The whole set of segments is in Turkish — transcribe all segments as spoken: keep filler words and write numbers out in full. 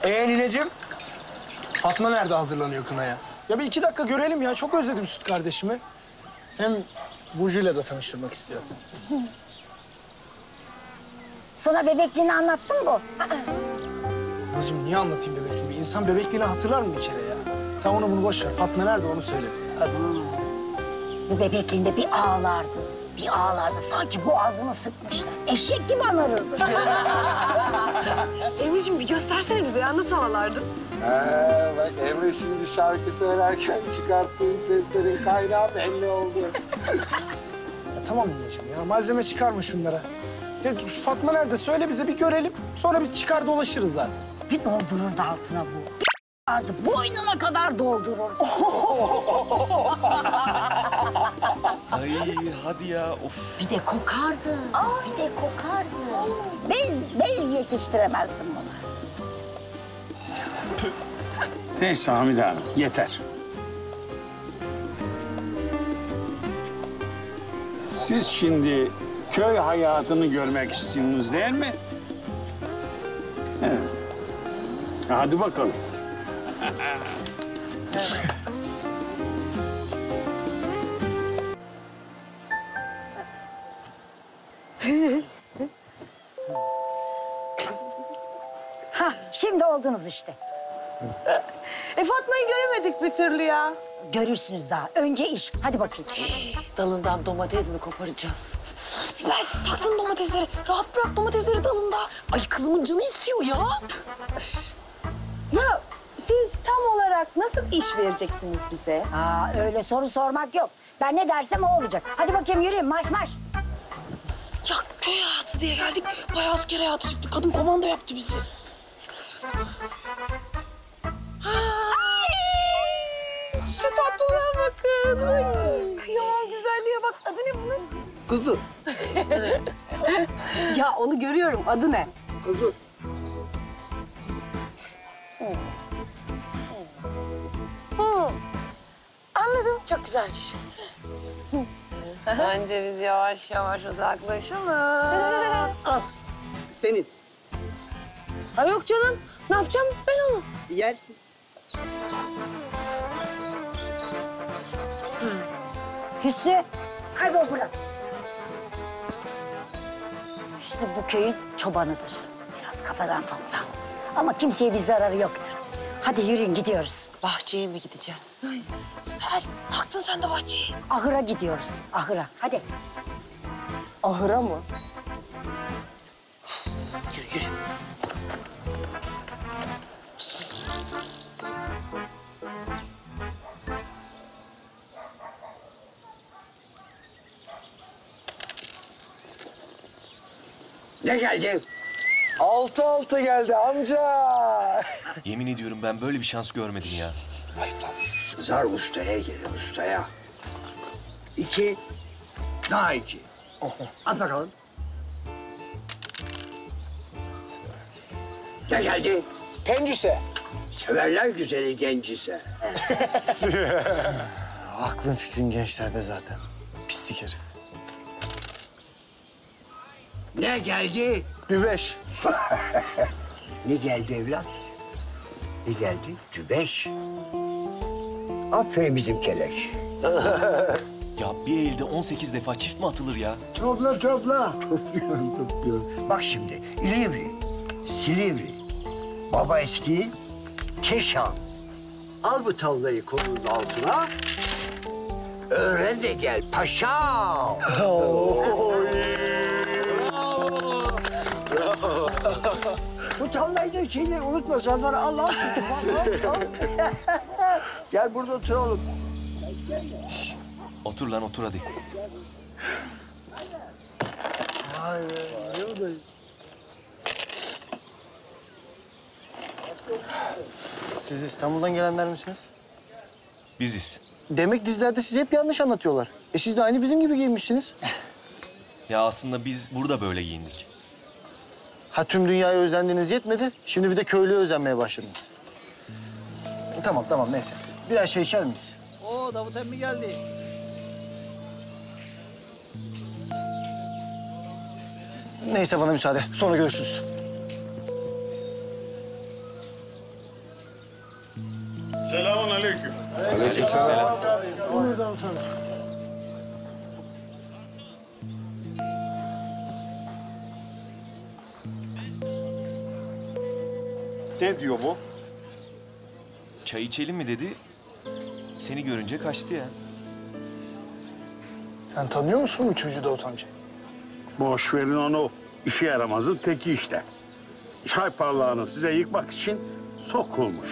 Ee nineciğim? Fatma nerede hazırlanıyor kınaya? Ya bir iki dakika görelim ya. Çok özledim süt kardeşimi. Hem Burcu'yla da tanıştırmak istiyorum. Sana bebekliğini anlattın mı? Nineciğim niye anlatayım bebekliğimi? İnsan bebekliğini hatırlar mı bir kere ya? Sen onu bunu boş ver. Fatma nerede onu söyle bize. Hadi. Bu bebekliğinde bir ağlardı. Bir ağlardı. Sanki boğazımı sıkmışlar. Eşek gibi anarırdı. Emre'ciğim bir göstersene bize ya. Nasıl ağlardın? Ha, bak Emre şimdi şarkı söylerken çıkarttığın seslerin kaynağı belli oldu. Ya tamam nineciğim ya. Malzeme çıkarma şunlara. Ya, şu Fatma nerede? Söyle bize bir görelim. Sonra biz çıkar dolaşırız zaten. Bir doldururdu altına bu. Vardı. Boynuna kadar doldururdu. Ay hadi ya of. Bir de kokardı. Bir de kokardı. Bez, bez yetiştiremezdin bana. Neyse Hamide Hanım, yeter. Siz şimdi köy hayatını görmek istiyorsunuz değil mi? Evet. Hadi bakalım. Hah, şimdi oldunuz işte. E Fatma'yı göremedik bir türlü ya. Görürsünüz daha. Önce iş. Hadi bakayım. Dalından domates mi koparacağız? Sibel taktın domatesleri. Rahat bırak domatesleri dalında. Ay kızımın canı istiyor ya. Ya siz tam olarak nasıl bir iş vereceksiniz bize? Aa, öyle soru sormak yok. Ben ne dersem o olacak. Hadi bakayım yürüyün. Marş marş. Ya köy hayatı diye geldik. Bayağı asker hayatı çıktı. Kadın komando yaptı bizi. Ay, şu tatlılığa bakın. Ay, kıyamam güzelliğe bak. Adı ne bunun? Kızım, Ya onu görüyorum. Adı ne? kızım. Anladım. Çok güzelmiş. Bence biz yavaş yavaş uzaklaşalım. Al. Senin. Ha yok canım. Ne yapacağım ben onu? Yersin. Hüsnü, kaybol buradan. İşte bu köyün çobanıdır. Biraz kafadan topsam. Ama kimseye bir zararı yoktur. Hadi yürüyün gidiyoruz. Bahçeye mi gideceğiz? Süper. Taktın sen de bahçeyi. Ahıra gidiyoruz. Ahıra. Hadi. Ahıra mı? Yürü yürü. Ne geldi? Altı altı geldi amca. Yemin ediyorum ben böyle bir şans görmedim ya. Zar ustaya gelir ustaya. İki, daha iki. At bakalım. Ne geldi? Pencüse. Severler güzeli gencise. Aklın fikrin gençlerde zaten. Pislik herif. Ne geldi? Dübeş. Ne geldi evlat? Ne geldi? Dübeş. Aferin bizim keleş. Ya bir elde on sekiz defa çift mi atılır ya? Topla topla. Topluyorum topluyorum. Bak şimdi İlivri, Silivri, Baba Eski, Keşan. Al bu tavlayı kolunun altına. Öğren de gel paşam. Bu tavlayı da şeyini unutma Serdar. Al al. al, al, al. Gel burada oturalım. Otur lan otur hadi. Vay be, ne buradayım? Siz İstanbul'dan gelenler misiniz? Biziz. Demek dizilerde sizi hep yanlış anlatıyorlar. E siz de aynı bizim gibi giyinmişsiniz. Ya aslında biz burada böyle giyindik. Ha tüm dünyaya özendiğiniz yetmedi. Şimdi bir de köylüye özenmeye başladınız. Tamam tamam neyse. Biraz şey içer miyiz? Oo Davut emmi geldi. Neyse bana müsaade. Sonra görüşürüz. Selamun aleyküm. Buyur Davut amca. Ne diyor bu? Çay içelim mi dedi. Seni görünce kaçtı ya. Sen tanıyor musun bu çocuğu Davut amca? Boş verin onu. İşe yaramazın teki işte. Çay parlağını size yıkmak için sokulmuş.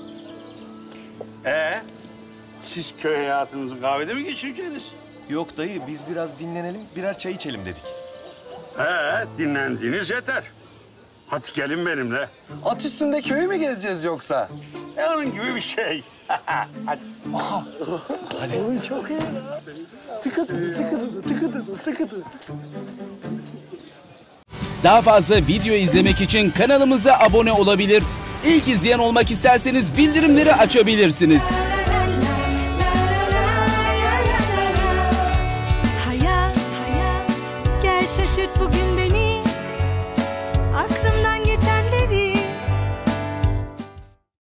Ee, siz köy hayatınızı kahvede mi geçireceksiniz? Yok dayı biz biraz dinlenelim birer çay içelim dedik. He, dinlendiğiniz yeter. Hadi gelin benimle. At üstünde köyü mü gezeceğiz yoksa? E, onun gibi bir şey. Hadi. Oy çok iyi ya. Tıkıdı, sıkıdı, tıkıdı, sıkıdı. Daha fazla video izlemek için kanalımıza abone olabilir. İlk izleyen olmak isterseniz bildirimleri açabilirsiniz. Hayat, hayat, gel şaşırt bugün beni.